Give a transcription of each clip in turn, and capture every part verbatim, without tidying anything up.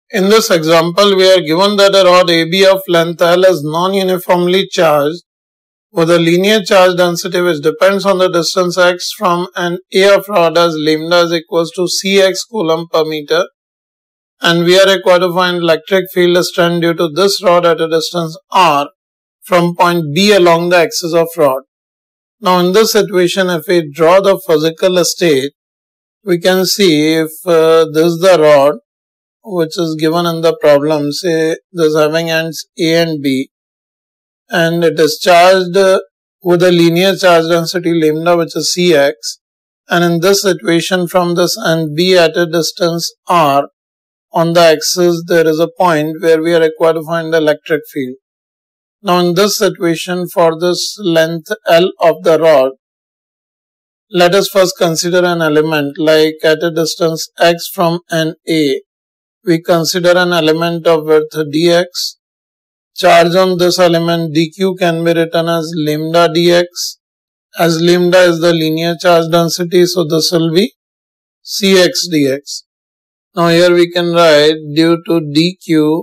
In this example, we are given that a rod A B of length L is non-uniformly charged with a linear charge density which depends on the distance x from an A of rod as lambda is equals to Cx coulomb per meter, and we are required to find electric field strength due to this rod at a distance r from point B along the axis of rod. Now in this situation, if we draw the physical state, we can see if uh, this is the rod which is given in the problem, say this having ends A and B, and it is charged uh, with a linear charge density lambda which is Cx, and in this situation from this end B at a distance r on the axis there is a point where we are required to find the electric field. Now in this situation, for this length L of the rod, let us first consider an element like at a distance x from an A. We consider an element of width dx. Charge on this element dq can be written as lambda dx. As lambda is the linear charge density, so this will be Cx dx. Now here we can write due to dq,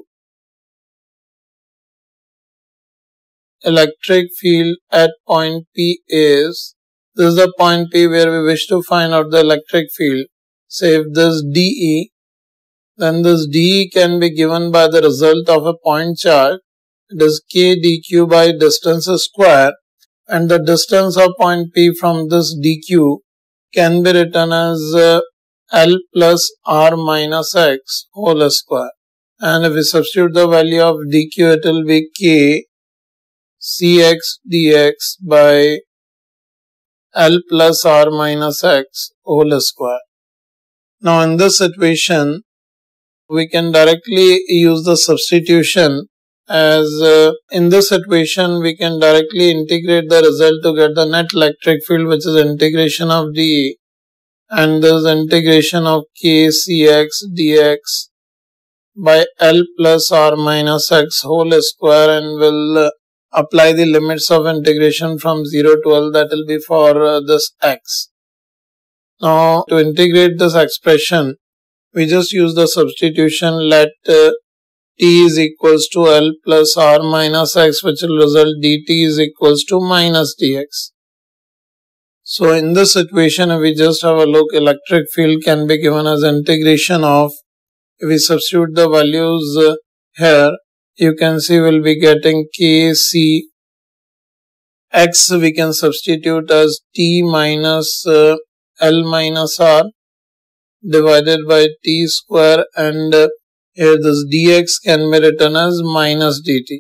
electric field at point P is, this is the point P where we wish to find out the electric field. Say if this dE, then this dE can be given by the result of a point charge. It is k dq by distance square, and the distance of point P from this dq can be written as uh, L plus R minus x whole square. And if we substitute the value of dq, it will be k Cx dx by L plus R minus x whole square. Now in this situation, we can directly use the substitution, as uh, in this situation we can directly integrate the result to get the net electric field, which is integration of dE, and this integration of k Cx dx by L plus R minus x whole square, and will uh, apply the limits of integration from zero to L, that will be for uh, this x. Now to integrate this expression, we just use the substitution, let uh, t is equals to L plus R minus x, which will result dt is equals to minus dx. So in this situation, if we just have a look, electric field can be given as integration of, if we substitute the values uh, here, you can see we'll be getting k c x, we can substitute as t minus uh, L minus R divided by t square, and uh, here this dx can be written as minus dt.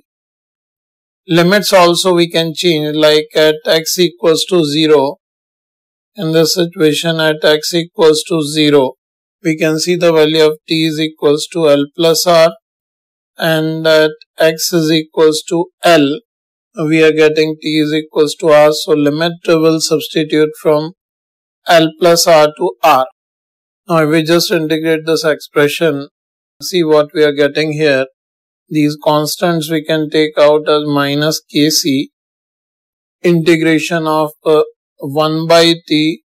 Limits also we can change, like at x equals to zero. In this situation, at x equals to zero, we can see the value of t is equals to L plus R, and at x is equals to L, we are getting t is equals to R. So limit will substitute from L plus R to R. Now if we just integrate this expression, see what we are getting here. These constants we can take out as minus kc, integration of uh, one by t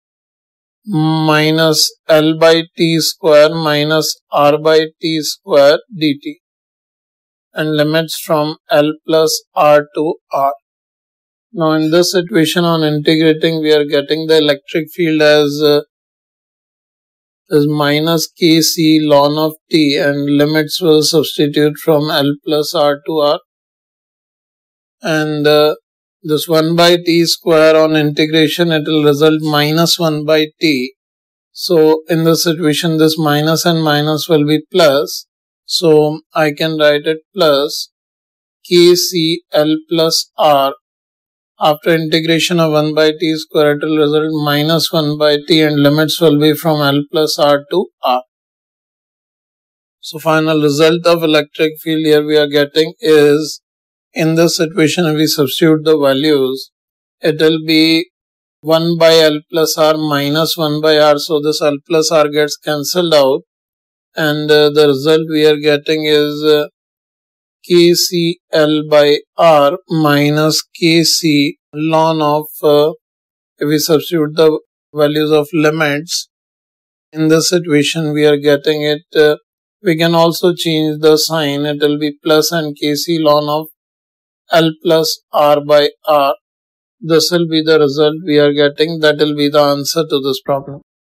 minus L by t square minus R by t square dt, and limits from L plus R to R. Now in this situation, on integrating, we are getting the electric field as uh, is minus kc ln of t, and limits will substitute from L plus R to R, and uh, this one by t square on integration, it will result minus one by t. So in this situation, this minus and minus will be plus, so I can write it plus kc L plus R. After integration of one by t square, it will result minus one by t, and limits will be from L plus R to R. So final result of electric field here we are getting is, in this situation, if we substitute the values, it will be one by L plus R minus one by R. So this L plus R gets cancelled out, and uh, the result we are getting is uh, kc L by R minus kc ln of, uh, if we substitute the values of limits, in this situation we are getting it, uh, We can also change the sign. It will be plus and Kc ln of L plus R by R. This will be the result we are getting. That will be the answer to this problem.